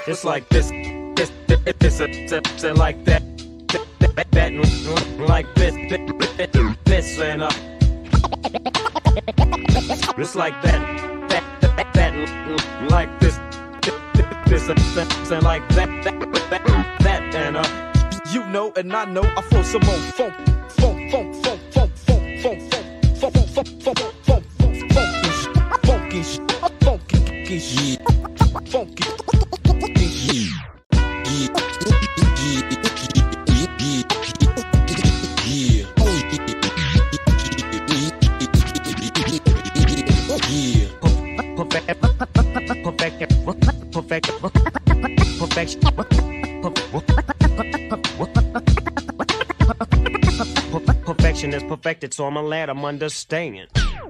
It's like this, like that, like this, and it's like that, like this, and like that, and you know, and I know, I feel some more funk, Perfection is perfected, so I'm glad I'm understanding.